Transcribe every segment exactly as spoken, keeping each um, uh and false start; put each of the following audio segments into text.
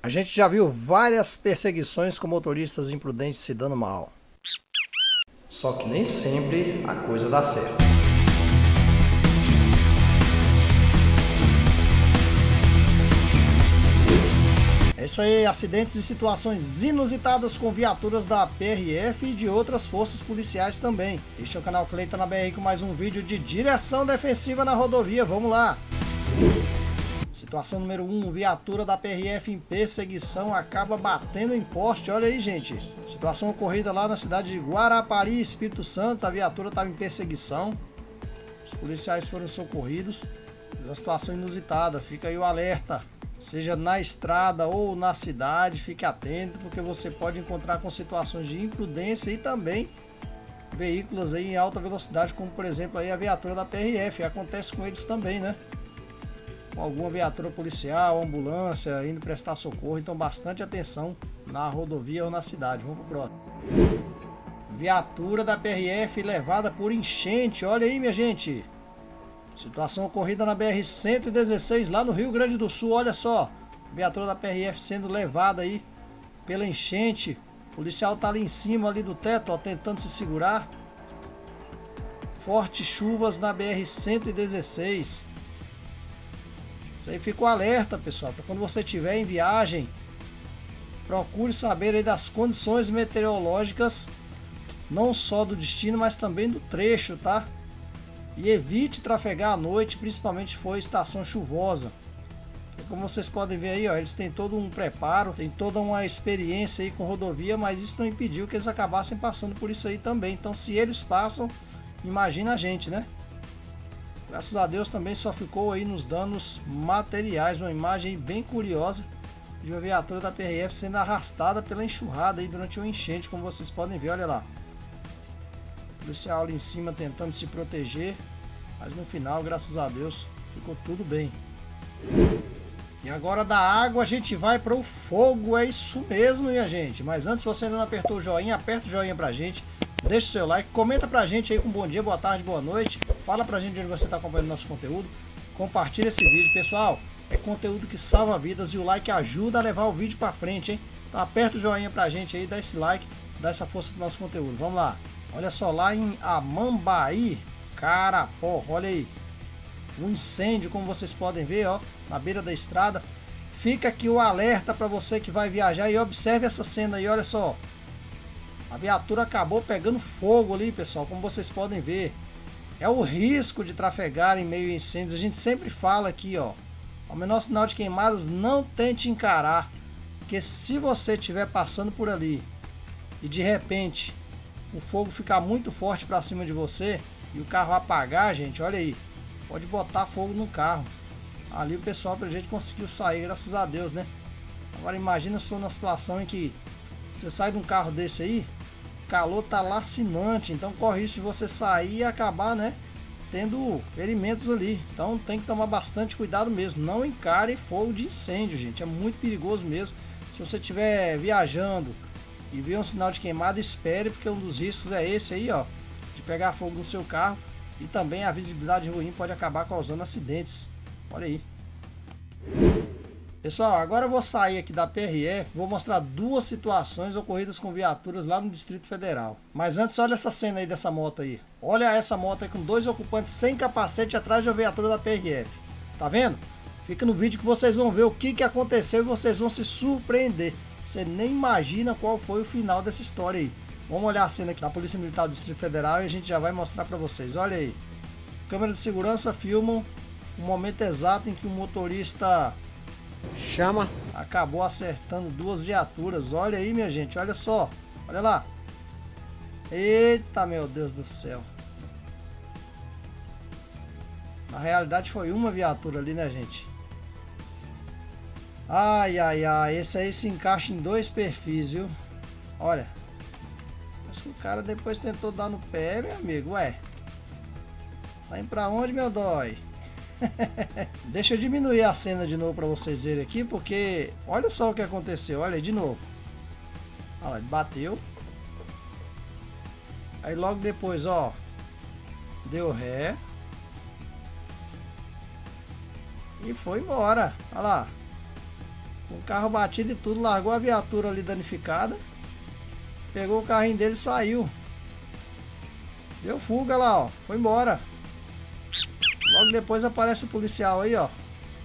A gente já viu várias perseguições com motoristas imprudentes se dando mal. Só que nem sempre a coisa dá certo. É isso aí, acidentes e situações inusitadas com viaturas da P R F e de outras forças policiais também. Este é o canal Cleiton na B R com mais um vídeo de direção defensiva na rodovia. Vamos lá! Situação número um, viatura da P R F em perseguição acaba batendo em poste. Olha aí, gente. Situação ocorrida lá na cidade de Guarapari, Espírito Santo. A viatura estava em perseguição. Os policiais foram socorridos. Uma situação inusitada. Fica aí o alerta. Seja na estrada ou na cidade, fique atento, porque você pode encontrar com situações de imprudência e também veículos aí em alta velocidade, como por exemplo aí a viatura da P R F. Acontece com eles também, né? Com alguma viatura policial, ambulância, indo prestar socorro. Então bastante atenção na rodovia ou na cidade. Vamos pro próximo. Viatura da P R F levada por enchente. Olha aí, minha gente. Situação ocorrida na B R cento e dezesseis lá no Rio Grande do Sul. Olha só. Viatura da P R F sendo levada aí pela enchente. O policial tá ali em cima ali do teto, ó, tentando se segurar. Fortes chuvas na B R cento e dezesseis. Isso aí fica o alerta, pessoal, para quando você estiver em viagem, procure saber aí das condições meteorológicas, não só do destino, mas também do trecho, tá? E evite trafegar à noite, principalmente se for estação chuvosa. E como vocês podem ver aí, ó, eles têm todo um preparo, tem toda uma experiência aí com rodovia, mas isso não impediu que eles acabassem passando por isso aí também. Então, se eles passam, imagina a gente, né? Graças a Deus também só ficou aí nos danos materiais. Uma imagem bem curiosa de uma viatura da P R F sendo arrastada pela enxurrada aí durante uma enchente, como vocês podem ver, olha lá. O policial ali em cima tentando se proteger, mas no final, graças a Deus, ficou tudo bem. E agora da água a gente vai para o fogo, é isso mesmo, minha gente. Mas antes, se você ainda não apertou o joinha, aperta o joinha pra gente. Deixa o seu like, comenta pra gente aí com bom dia, boa tarde, boa noite. Fala pra gente de onde você está acompanhando nosso conteúdo. Compartilha esse vídeo, pessoal. É conteúdo que salva vidas e o like ajuda a levar o vídeo pra frente, hein? Então aperta o joinha pra gente aí, dá esse like, dá essa força pro nosso conteúdo. Vamos lá. Olha só, lá em Amambaí, Carapó, olha aí. Um incêndio, como vocês podem ver, ó, na beira da estrada. Fica aqui o alerta para você que vai viajar e observe essa cena aí, olha só. A viatura acabou pegando fogo ali, pessoal, como vocês podem ver. É o risco de trafegar em meio a incêndios. A gente sempre fala aqui, ó, ao menor sinal de queimadas, não tente encarar. Porque se você estiver passando por ali e de repente o fogo ficar muito forte para cima de você e o carro apagar, gente, olha aí, pode botar fogo no carro. Ali o pessoal, pra gente, conseguiu sair, graças a Deus, né? Agora imagina se for numa situação em que você sai de um carro desse aí, o calor tá lacinante, então corre risco de você sair e acabar, né, tendo ferimentos ali. Então tem que tomar bastante cuidado mesmo. Não encare fogo de incêndio, gente, é muito perigoso mesmo. Se você estiver viajando e ver um sinal de queimada, espere, porque um dos riscos é esse aí, ó, de pegar fogo no seu carro. E também a visibilidade ruim pode acabar causando acidentes. Olha aí. Pessoal, agora eu vou sair aqui da P R F, vou mostrar duas situações ocorridas com viaturas lá no Distrito Federal. Mas antes, olha essa cena aí dessa moto aí. Olha essa moto aí com dois ocupantes sem capacete atrás de uma viatura da P R F. Tá vendo? Fica no vídeo que vocês vão ver o que, que aconteceu e vocês vão se surpreender. Você nem imagina qual foi o final dessa história aí. Vamos olhar a cena aqui da Polícia Militar do Distrito Federal e a gente já vai mostrar para vocês. Olha aí. Câmeras de segurança filmam o momento exato em que o motorista chama acabou acertando duas viaturas. Olha aí, minha gente, olha só. Olha lá. Eita, meu Deus do céu. Na realidade foi uma viatura ali, né, gente? Ai, ai, ai. Esse aí se encaixa em dois perfis, viu? Olha. Mas que o cara depois tentou dar no pé, meu amigo. Ué. Tá indo pra onde, meu dói? Deixa eu diminuir a cena de novo para vocês verem aqui, porque olha só o que aconteceu. Olha aí de novo. Olha lá, ele bateu. Aí logo depois, ó, deu ré e foi embora. Olha lá. Com o carro batido e tudo, largou a viatura ali danificada. Pegou o carrinho dele e saiu. Deu fuga lá, ó. Foi embora. Logo depois aparece o policial aí, ó.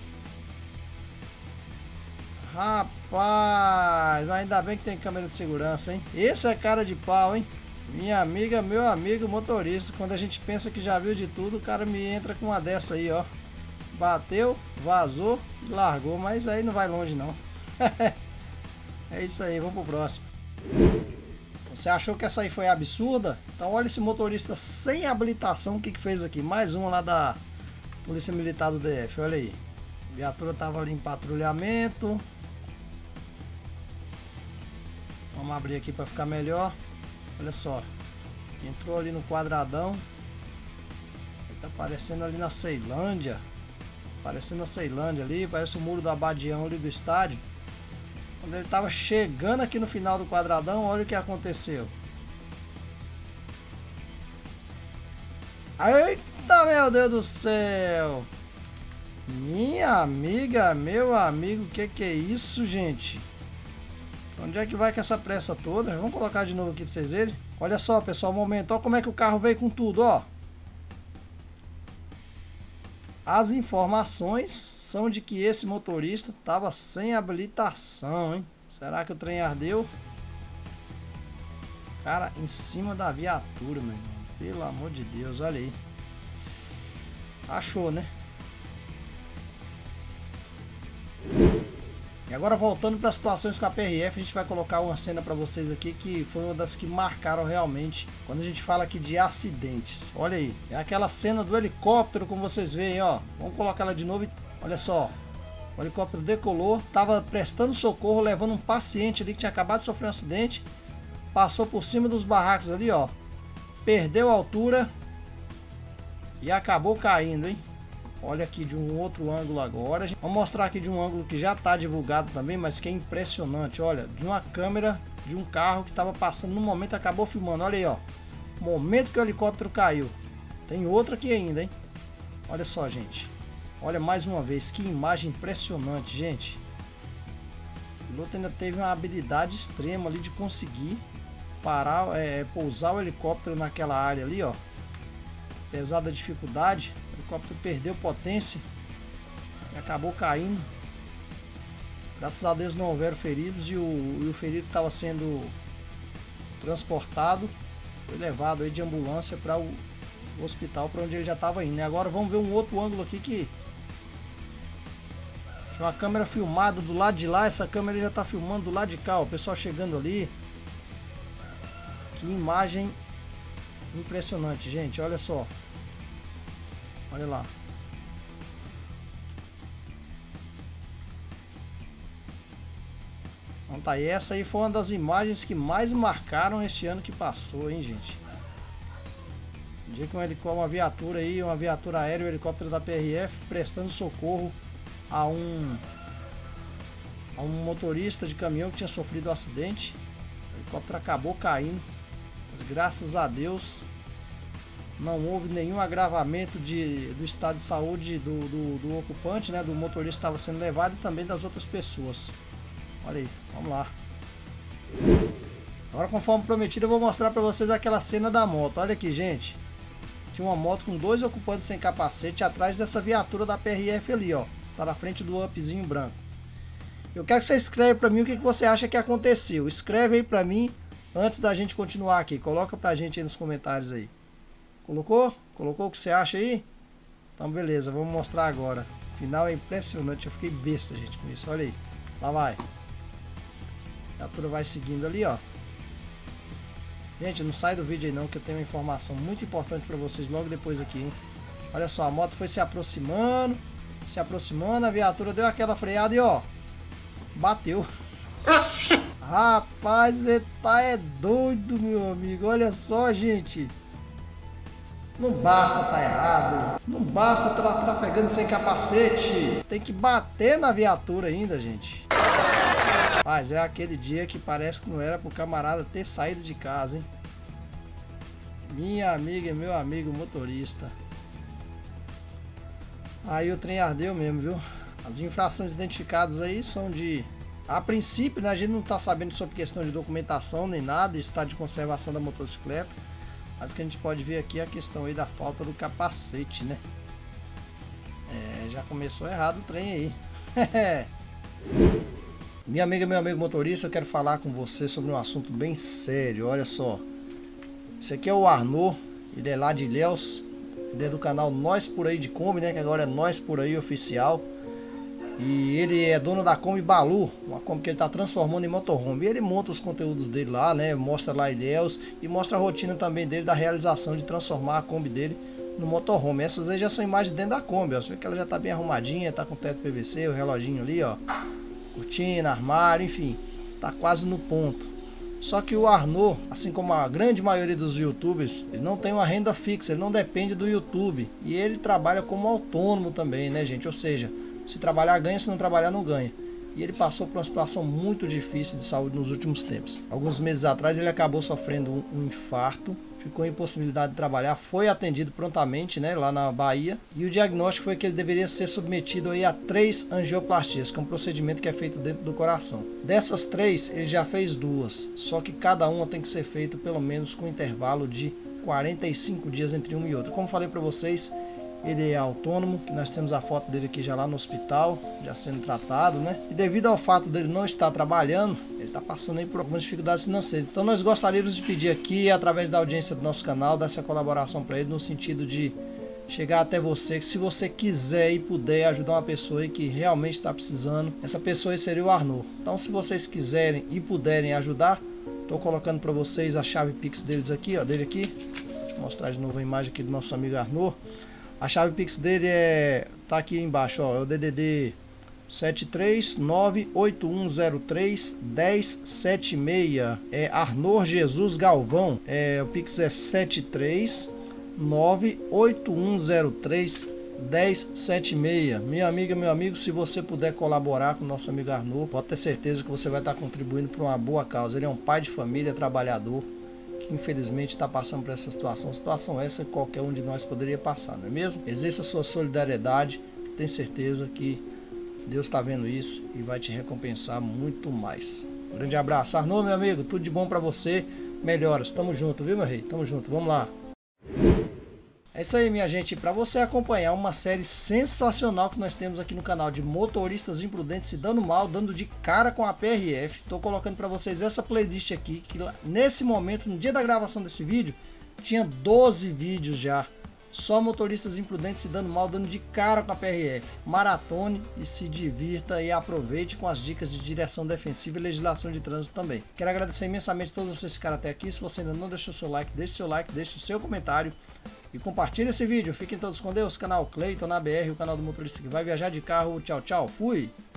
Rapaz, ainda bem que tem câmera de segurança, hein? Esse é cara de pau, hein? Minha amiga, meu amigo motorista. Quando a gente pensa que já viu de tudo, o cara me entra com uma dessa aí, ó. Bateu, vazou e largou, mas aí não vai longe não. É isso aí, vamos pro próximo. Você achou que essa aí foi absurda? Então olha esse motorista sem habilitação, o que que fez aqui? Mais uma lá da Polícia Militar do D F, olha aí. A viatura tava ali em patrulhamento. Vamos abrir aqui para ficar melhor. Olha só. Entrou ali no quadradão. Tá aparecendo ali na Ceilândia. Aparecendo na Ceilândia ali. Parece o muro do Abadião ali do estádio. Quando ele tava chegando aqui no final do quadradão, olha o que aconteceu. Eita, meu Deus do céu! Minha amiga, meu amigo, o que que é isso, gente? Onde é que vai com essa pressa toda? Vamos colocar de novo aqui para vocês verem. Olha só, pessoal, um momento. Olha como é que o carro veio com tudo, ó. As informações são de que esse motorista estava sem habilitação, hein? Será que o trem ardeu? Cara, em cima da viatura, meu irmão. Pelo amor de Deus, olha aí. Achou, né? E agora voltando para as situações com a P R F, a gente vai colocar uma cena para vocês aqui que foi uma das que marcaram realmente quando a gente fala aqui de acidentes. Olha aí, é aquela cena do helicóptero, como vocês veem, ó. Vamos colocar ela de novo e olha só. O helicóptero decolou, estava prestando socorro, levando um paciente ali que tinha acabado de sofrer um acidente. Passou por cima dos barracos ali, ó. Perdeu a altura e acabou caindo, hein? Olha aqui de um outro ângulo agora. Vamos mostrar aqui de um ângulo que já está divulgado também, mas que é impressionante. Olha, de uma câmera de um carro que estava passando no momento, acabou filmando. Olha aí, ó. Momento que o helicóptero caiu. Tem outra aqui ainda, hein? Olha só, gente. Olha mais uma vez, que imagem impressionante, gente. O piloto ainda teve uma habilidade extrema ali de conseguir parar, é, pousar o helicóptero naquela área ali, ó. Apesar da dificuldade, o helicóptero perdeu potência e acabou caindo. Graças a Deus não houveram feridos e o, e o ferido que estava sendo transportado foi levado aí de ambulância para o, o hospital para onde ele já estava indo. E agora vamos ver um outro ângulo aqui que tinha uma câmera filmada do lado de lá, essa câmera já está filmando do lado de cá, ó, o pessoal chegando ali. Que imagem impressionante, gente, olha só. Olha lá. Então tá aí, essa aí foi uma das imagens que mais marcaram este ano que passou, hein, gente. Um dia que um helicóptero, uma viatura aí, uma viatura aérea, um helicóptero da P R F prestando socorro a um a um motorista de caminhão que tinha sofrido um acidente. O helicóptero acabou caindo. Mas graças a Deus não houve nenhum agravamento de, do estado de saúde do, do, do ocupante, né, do motorista que estava sendo levado e também das outras pessoas. Olha aí, vamos lá. Agora, conforme prometido, eu vou mostrar para vocês aquela cena da moto. Olha aqui, gente. Tinha uma moto com dois ocupantes sem capacete atrás dessa viatura da P R F ali, ó. Tá na frente do upzinho branco. Eu quero que você escreva para mim o que, que você acha que aconteceu. Escreve aí para mim. Antes da gente continuar aqui, coloca pra gente aí nos comentários aí. Colocou? Colocou o que você acha aí? Então beleza, vamos mostrar agora. O final é impressionante, eu fiquei besta, gente, com isso. Olha aí, lá vai. A viatura vai seguindo ali, ó. Gente, não sai do vídeo aí não, que eu tenho uma informação muito importante pra vocês logo depois aqui, hein. Olha só, a moto foi se aproximando, se aproximando, a viatura deu aquela freada e ó, bateu. Rapaz, você tá é doido, meu amigo. Olha só, gente. Não basta tá errado. Não basta tá trafegando sem capacete. Tem que bater na viatura ainda, gente. Mas é aquele dia que parece que não era pro camarada ter saído de casa, hein? Minha amiga e meu amigo motorista. Aí o trem ardeu mesmo, viu? As infrações identificadas aí são de A princípio, né, a gente não está sabendo sobre questão de documentação nem nada, estado de conservação da motocicleta. Mas o que a gente pode ver aqui é a questão aí da falta do capacete, né? É, já começou errado o trem aí. Minha amiga, meu amigo motorista, eu quero falar com você sobre um assunto bem sério. Olha só, esse aqui é o Arnaud, ele é lá de Ilhéus, ele é do canal Nós Por Aí de Kombi, né? Que agora é Nós Por Aí Oficial. E ele é dono da Kombi Balu, uma Kombi que ele está transformando em motorhome. E ele monta os conteúdos dele lá, né? Mostra lá Ilhéus e mostra a rotina também dele da realização de transformar a Kombi dele no motorhome. Essas aí já são imagens dentro da Kombi, ó. Você vê que ela já está bem arrumadinha, tá com teto P V C, o reloginho ali, ó. Cortina, armário, enfim, tá quase no ponto. Só que o Arnaud, assim como a grande maioria dos youtubers, ele não tem uma renda fixa, ele não depende do YouTube. E ele trabalha como autônomo também, né, gente? Ou seja, se trabalhar ganha, se não trabalhar não ganha. E ele passou por uma situação muito difícil de saúde nos últimos tempos. Alguns meses atrás ele acabou sofrendo um, um infarto, ficou em impossibilidade de trabalhar, foi atendido prontamente, né, lá na Bahia, e o diagnóstico foi que ele deveria ser submetido aí a três angioplastias, que é um procedimento que é feito dentro do coração. Dessas três, ele já fez duas, só que cada uma tem que ser feita pelo menos com intervalo de quarenta e cinco dias entre uma e outra. Como falei para vocês, ele é autônomo, que nós temos a foto dele aqui já lá no hospital, já sendo tratado, né? E devido ao fato dele não estar trabalhando, ele está passando aí por algumas dificuldades financeiras. Então nós gostaríamos de pedir aqui, através da audiência do nosso canal, dessa colaboração para ele, no sentido de chegar até você, que se você quiser e puder ajudar uma pessoa aí que realmente está precisando, essa pessoa aí seria o Arnaud. Então se vocês quiserem e puderem ajudar, estou colocando para vocês a chave Pix deles aqui, ó, dele aqui. Deixa eu mostrar de novo a imagem aqui do nosso amigo Arnaud. A chave Pix dele é, tá aqui embaixo, ó, é o D D D sete três nove oito um zero três um zero sete seis. É Arnaud Jesus Galvão. É, o Pix é sete três nove oito um zero três um zero sete seis. Minha amiga, meu amigo, se você puder colaborar com o nosso amigo Arnaud, pode ter certeza que você vai estar contribuindo para uma boa causa. Ele é um pai de família, trabalhador, que infelizmente está passando por essa situação. Situação essa que qualquer um de nós poderia passar, não é mesmo? Exerça a sua solidariedade, tenho certeza que Deus está vendo isso e vai te recompensar muito mais. Um grande abraço. Arnaud, meu amigo, tudo de bom para você, melhoras, tamo junto, viu, meu rei? Tamo junto, vamos lá. É isso aí, minha gente, para você acompanhar uma série sensacional que nós temos aqui no canal de motoristas imprudentes se dando mal, dando de cara com a P R F. Estou colocando para vocês essa playlist aqui, que nesse momento, no dia da gravação desse vídeo, tinha doze vídeos já. Só motoristas imprudentes se dando mal, dando de cara com a P R F. Maratone e se divirta e aproveite com as dicas de direção defensiva e legislação de trânsito também. Quero agradecer imensamente a todos vocês que ficaram até aqui. Se você ainda não deixou seu like, deixe seu like, deixe o seu comentário. E compartilhe esse vídeo. Fiquem todos com Deus. Canal Cleiton na B R, o canal do motorista que vai viajar de carro. Tchau, tchau. Fui!